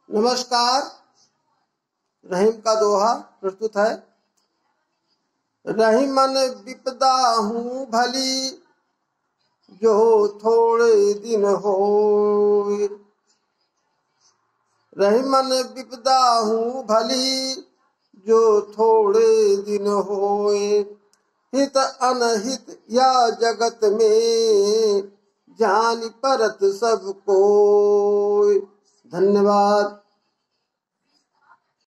नमस्कार। रहीम का दोहा प्रस्तुत है। रही मन विपदा हूँ भली, जो थोड़े दिन होए। रही मन विपदा हूँ भली, जो थोड़े दिन होए। हित अनहित या जगत में, जान परत सब कोय। धन्यवाद।